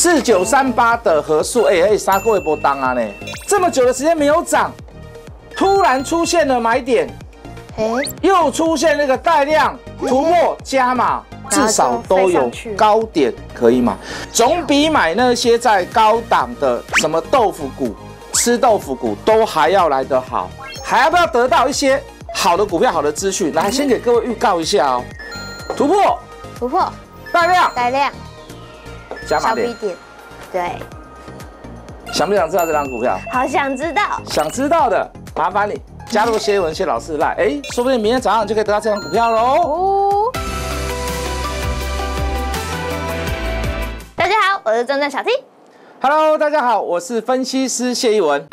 4938的和硕，杀过一波当啊呢，这么久的时间没有涨，突然出现了买点，又出现那个带量突破加码，至少都有高点可以买，总比买那些在高档的什么豆腐股、吃豆腐股都还要来得好。还要不要得到一些好的股票、好的资讯？来，先给各位预告一下哦，突破，带量。加码点， 对， 想不想知道这张股票？ 好想知道。 想知道的，麻烦你加入谢文谢老师来，说不定明天早上就可以得到这张股票喽。 大家好，我是正正小 T。 Hello， 大家好，我是分析师谢逸文。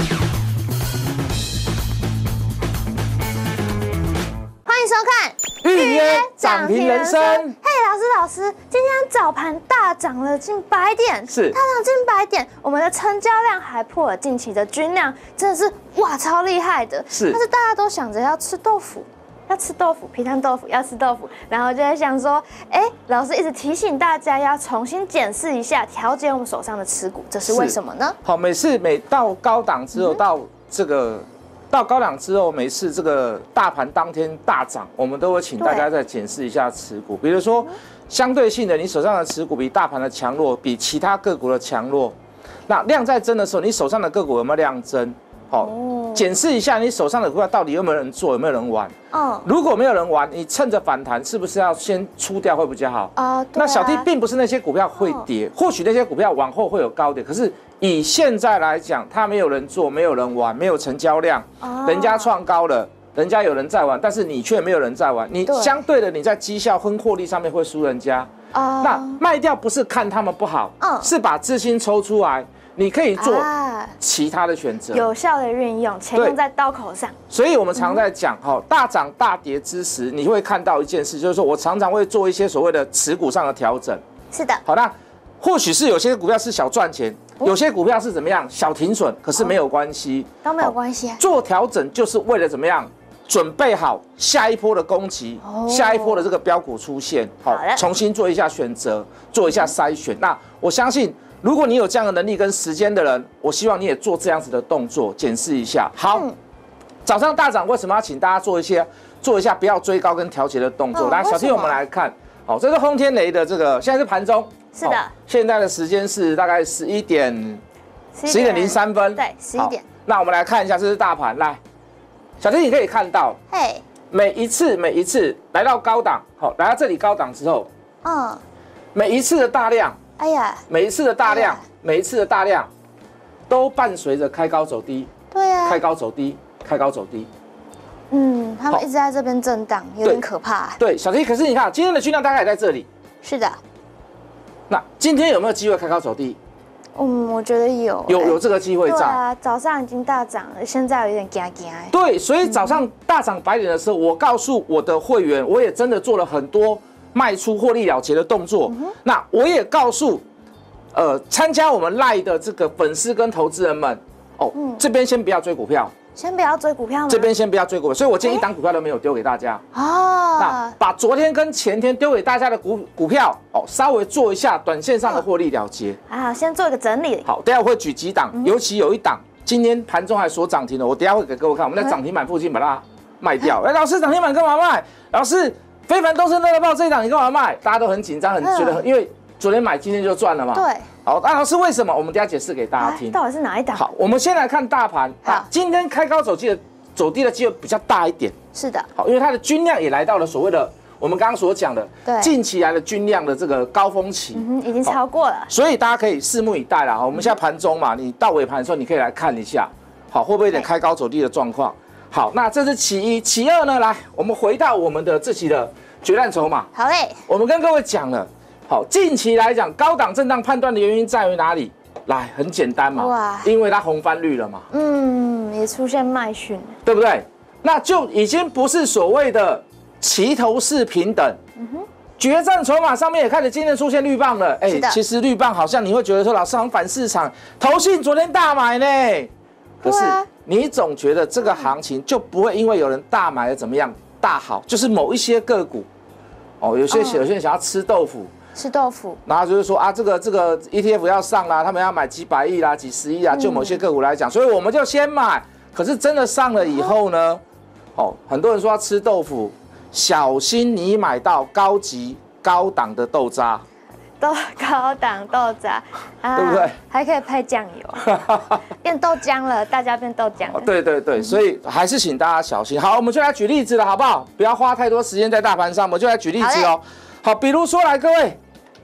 欢迎收看预约涨停人生。 嘿，老师，今天早盘大涨了近100点， 是大涨近100点，我们的成交量还破了近期的均量，真的是哇超厉害的。 是， 但是大家都想着要吃豆腐，皮蛋豆腐要吃豆腐，然后就在想说，老师一直提醒大家要重新检视一下，调节我们手上的持股，这是为什么呢？ 好，每到高档之后，到高档之后，每次这个大盘当天大涨，我们都会请大家再检视一下持股。比如说，相对性的，你手上的持股比大盘的强弱，比其他个股的强弱。那量在增的时候，你手上的个股有没有量增？检视一下你手上的股票到底有没有人做，有没有人玩。如果没有人玩，你趁着反弹，是不是要先出掉会比较好？那小 T 并不是那些股票会跌，或许那些股票往后会有高点，可是以现在来讲，它没有人做，没有人玩，没有成交量，人家创高了，人家有人在玩，但是你却没有人在玩，你相对的你在绩效跟获利上面会输人家。那卖掉不是看他们不好，是把资金抽出来。你可以做其他的选择， 有效的运用，钱用在刀口上。 所以我们常在讲，大涨大跌之时，你会看到一件事，就是说我常常会做一些所谓的持股上的调整。 是的。 好，那或许是有些股票是小赚钱，有些股票是怎么样小停损，可是没有关系， 都没有关系。 做调整就是为了怎么样准备好下一波的攻击，下一波的这个标股出现，重新做一下选择，做一下筛选。那我相信。如果你有这样的能力跟时间的人，我希望你也做这样子的动作，检视一下。好，早上大涨，为什么要请大家做一下不要追高跟调节的动作？来，小 T， 我们来看，这是轰天雷的这个，现在是盘中， 是的， 现在的时间是大概11点03分， 对，11点。 那我们来看一下，这是大盘，来，小 T 你可以看到，每一次来到高档，来到这里高档之后，每一次的大量。每一次的大量，都伴随着开高走低， 对啊， 开高走低。 他们一直在这边震荡，有点可怕。 对，小 T， 可是你看今天的均量大概也在这里。 是的。 那今天有没有机会开高走低？ 我觉得有这个机会在。对啊，早上已经大涨了，现在有点惊。 对，所以早上大涨100点的时候，我告诉我的会员，我也真的做了很多。卖出获利了结的动作，那我也告诉，参加我们 LINE 的这个粉丝跟投资人们，这边先不要追股票， 先不要追股票吗？ 这边先不要追股票，所以我今天一档股票都没有丢给大家。那把昨天跟前天丢给大家的股票，稍微做一下短线上的获利了结。 先做一个整理。 好，等一下我会举几档，尤其有一档今天盘中还锁涨停的，我等一下会给各位看，我们在涨停板附近把它卖掉。老师，涨停板干嘛卖？老师。非凡东升乐乐爆这一档你干嘛卖？大家都很紧张，觉得因为昨天买今天就赚了嘛。 对。 好，那老师为什么？我们等一下解释给大家听。 到底是哪一档？ 好，我们先来看大盘。好，今天开高走低的机会比较大一点。 是的。 好，因为它的均量也来到了所谓的我们刚刚所讲的近期来的均量的这个高峰期， 已经超过了。 所以大家可以拭目以待啦。我们现在盘中嘛，你到尾盘的时候你可以来看一下，好，会不会有点开高走低的状况？好，那这是其一，其二呢？来，我们回到我们的自己的。决战筹码， 好嘞。 我们跟各位讲了，好，近期来讲，高档震荡判断的原因在于哪里？来，很简单嘛，因为它红翻绿了嘛， 也出现卖讯， 对不对？那就已经不是所谓的齐头式平等，决战筹码上面也开始今天出现绿棒了，其实绿棒好像你会觉得说，老师好像反市场，投信昨天大买呢，可是你总觉得这个行情就不会因为有人大买而怎么样？大好，就是某一些个股，有些人想要吃豆腐， 吃豆腐， 然后就是说啊，这个 ETF 要上啦，他们要买几百亿啦、几十亿啊，就某些个股来讲，所以我们就先买。可是真的上了以后呢，很多人说要吃豆腐，小心你买到高级高档的豆渣。 高档豆渣， 对不对？ 还可以配酱油，变豆浆了，大家变豆浆了。 对对对，所以还是请大家小心。好，我们就来举例子了，好不好？不要花太多时间在大盘上，我们就来举例子哦。好，比如说来各位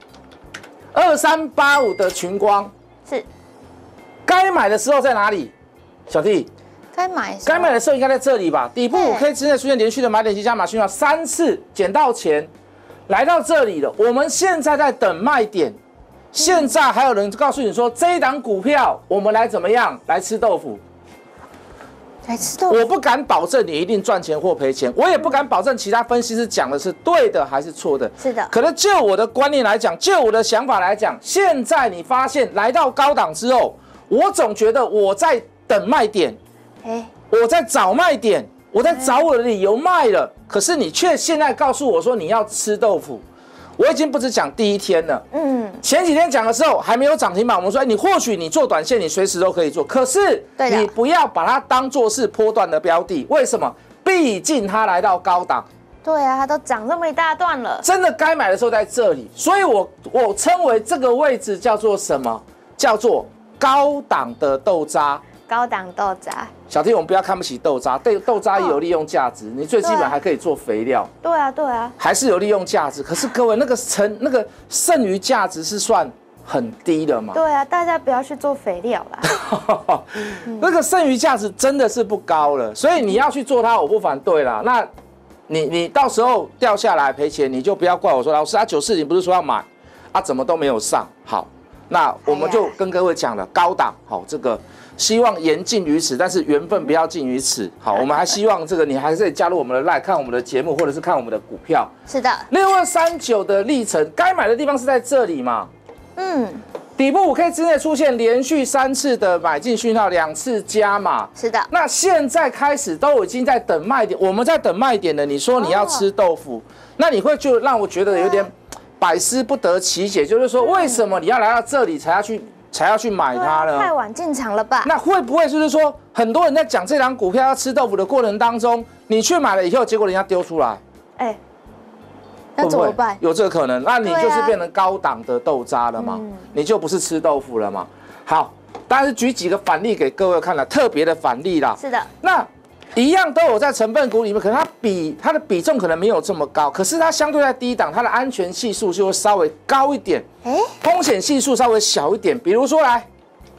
，2385的群光是该买的时候在哪里？小弟，该买的时候应该在这里吧？底部5K 之内出现连续的买点及加码讯号，3次捡到钱。来到这里了，我们现在在等卖点。现在还有人告诉你说，这一档股票我们来怎么样？来吃豆腐。我不敢保证你一定赚钱或赔钱，我也不敢保证其他分析师讲的是对的还是错的。 是的。 可能就我的观念来讲，就我的想法来讲，现在你发现来到高档之后，我总觉得我在等卖点，我在找卖点。我在找我的理由卖了，可是你却现在告诉我说你要吃豆腐，我已经不止讲第一天了。前几天讲的时候还没有涨停板，我们说，你或许你做短线，你随时都可以做，可是你不要把它当作是波段的标的。为什么？毕竟它来到高档。 对啊，它都涨这么一大段了， 真的该买的时候在这里，所以我称为这个位置叫做什么？叫做高档的豆渣。 高档豆渣， 小弟，我们不要看不起豆渣，豆渣也有利用价值，你最基本还可以做肥料。 对啊，还是有利用价值。可是各位，那个剩余价值是算很低的嘛？ 对啊，大家不要去做肥料啦。 那个剩余价值真的是不高了，所以你要去做它，我不反对啦。那你到时候掉下来赔钱，你就不要怪我说，老师94你不是说要买啊，怎么都没有上？好，那我们就跟各位讲了，高档好这个。希望言尽于此，但是缘分不要尽于此。好，我们还希望这个你还是可以加入我们的 LINE， 看我们的节目，或者是看我们的股票。 是的 ，6239的历程，该买的地方是在这里嘛？底部5K 之内出现连续3次的买进讯号，2次加码。 是的。 那现在开始都已经在等卖点，我们在等卖点了。你说你要吃豆腐，那你会就让我觉得有点百思不得其解，就是说为什么你要来到这里才要去买它呢？ 太晚进场了吧？ 那会不会就是说，很多人在讲这档股票要吃豆腐的过程当中，你去买了以后，结果人家丢出来， 那怎么办？ 有这个可能，那你就是变成高档的豆渣了嘛？你就不是吃豆腐了嘛？好，当然是举几个反例给各位看了，特别的反例啦。 是的。 那一样都有在成分股里面，可能它的比重可能没有这么高，可是它相对在低档，它的安全系数就会稍微高一点，风险系数稍微小一点。比如说来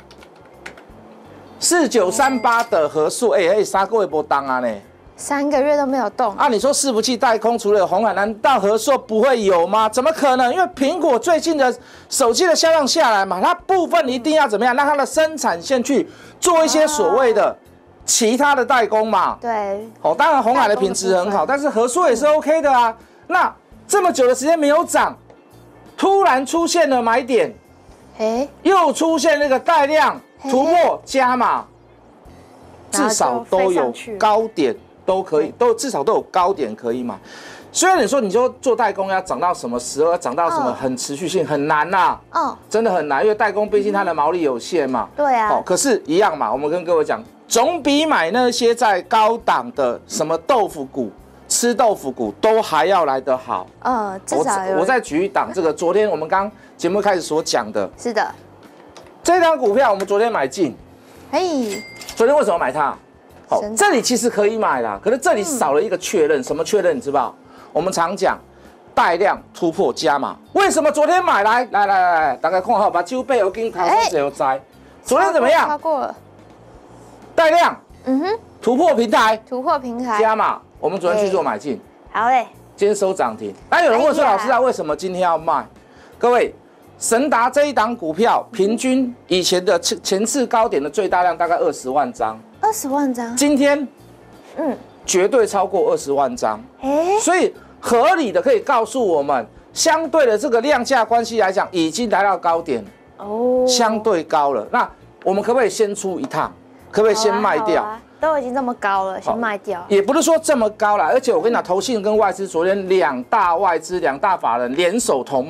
4938的合数，3个月不当啊呢 ，3个月都没有动啊！你说伺服器代工除了有鸿海，难道和硕不会有吗？怎么可能？因为苹果最近的手机的销量下来嘛，它部分一定要怎么样，让它的生产线去做一些所谓的其他的代工嘛。 对， 当然鸿海的品质很好，但是和硕也是 OK 的啊。那这么久的时间没有涨，突然出现了买点，又出现那个带量突破加码，至少都有高点。都可以，至少都有高点可以买。虽然你说做代工要涨到什么时候，要涨到什么很持续性很难呐，真的很难，因为代工毕竟它的毛利有限嘛。 对啊。 可是一样嘛，我们跟各位讲，总比买那些在高档的什么豆腐股、吃豆腐股都还要来得好。 至少我再举一档，这个昨天我们刚节目开始所讲的。 是的。 这档股票我们昨天买进。昨天为什么买它？这里其实可以买啦，可是这里少了一个确认，什么确认？你知道？我们常讲带量突破加码，为什么昨天买来？大家看好，把酒杯我给你掏出来摘。昨天怎么样？ 超过了。 带量，突破平台加码，我们昨天去做买进。 好嘞。 今天收涨停。那有人问说，老师啊，为什么今天要卖？各位。神达这一档股票，平均以前的前次高点的最大量大概20万张 ，20万张， 今天，绝对超过20万张，所以合理的可以告诉我们，相对的这个量价关系来讲，已经来到高点，相对高了。那我们可不可以先出一趟？可不可以先卖掉？ 都已经这么高了，先卖掉。 也不是说这么高啦，而且我跟你讲，投信跟外资昨天2大外资2大法人联手同买。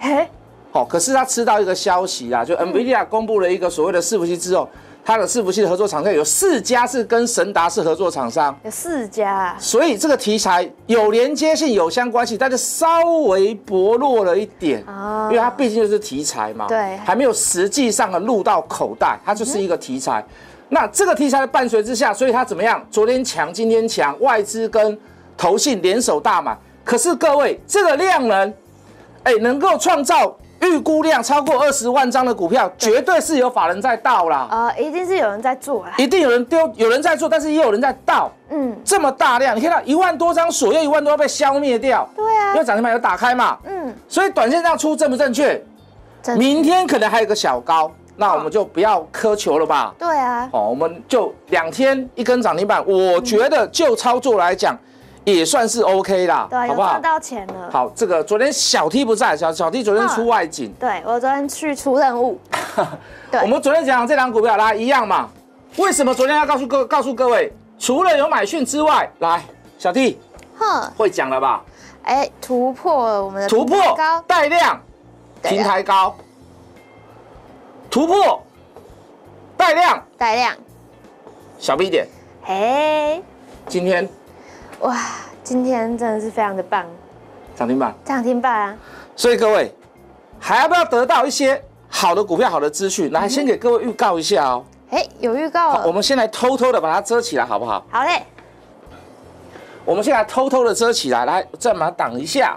嘿， 好，可是他吃到一个消息啦，就 NVIDIA 公布了一个所谓的伺服器之后，它的伺服器的合作厂商有4家是跟神达是合作厂商， 有4家啊， 所以这个题材有连接性、有相关性，但是稍微薄弱了一点，因为它毕竟就是题材嘛， 对， 还没有实际上的入到口袋，它就是一个题材。那这个题材的伴随之下，所以它怎么样？昨天强，今天强，外资跟投信联手大买。可是各位，这个量能，能够创造预估量超过20万张的股票，绝对是有法人在倒啦。 一定是有人在做啦， 一定有人丢，有人在做，但是也有人在倒。这么大量，你看到1万多张锁，又1万多被消灭掉。 对啊， 因为涨停板有打开嘛。所以短线上出正不正确？明天可能还有个小高。那我们就不要苛求了吧。 对啊， 我们就2天1根涨停板，我觉得就操作来讲，也算是 OK 啦， 对， 好不好？ 赚到钱了。 好，这个昨天小 T 不在，小 T 昨天出外景。 对，我昨天去出任务。 我们昨天讲这档股票，来一样嘛。为什么昨天要告诉各位，除了有买讯之外，来小 T， 会讲了吧？ 突破了我们的突破高带量，平台高。突破，带量，小 B 点，今天， 哇，今天真的是非常的棒， 涨停板啊！ 所以各位还要不要得到一些好的股票、好的资讯？来，先给各位预告一下哦。 有预告了， 我们先来偷偷的把它遮起来，好不好？ 好嘞， 我们先来偷偷的遮起来，来，再把它挡一下。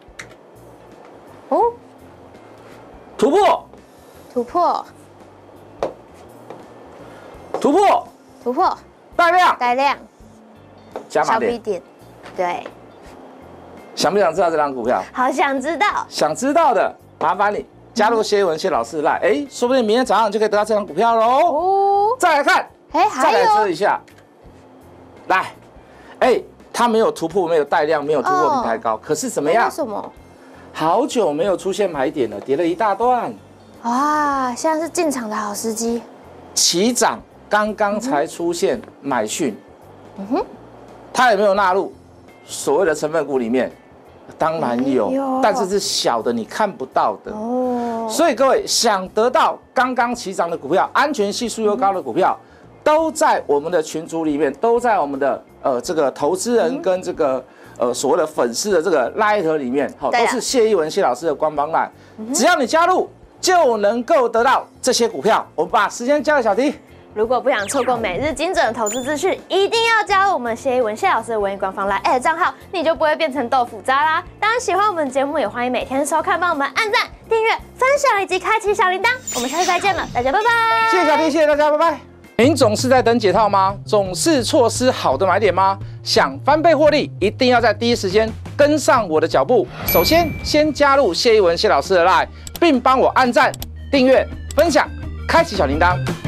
突破。突破，带量，加码点， 对。 想不想知道这张股票？ 好想知道。 想知道的，麻烦你加入谢文谢老师的 LINE，说不定明天早上就可以得到这张股票喽。再来看，再来遮一下，来，它没有突破，没有带量，没有突破平台高，可是怎么样？ 为什么？ 好久没有出现买点了，跌了一大段。 哇，现在是进场的好时机。 起涨刚刚才出现买讯，它有没有纳入所谓的成分股里面？当然有，但是是小的，你看不到的。所以各位想得到刚刚起涨的股票，安全系数又高的股票，都在我们的群组里面，都在我们的这个投资人跟这个所谓的粉丝的这个 LINE 里面，都是谢逸文谢老师的官方 LINE，只要你加入，就能够得到这些股票。我们把时间交给小弟。 如果不想错过每日精准的投资资讯，一定要加入我们谢逸文谢老师的文艺官方 LINE@ 账号，你就不会变成豆腐渣啦。当然，喜欢我们节目也欢迎每天收看，帮我们按赞、订阅、分享以及开启小铃铛。我们下次再见了，大家拜拜。 谢谢小弟，谢谢大家，拜拜。您总是在等解套吗？总是错失好的买点吗？想翻倍获利，一定要在第一时间跟上我的脚步。首先，先加入谢逸文谢老师的 LINE，并帮我按赞、订阅、分享、开启小铃铛。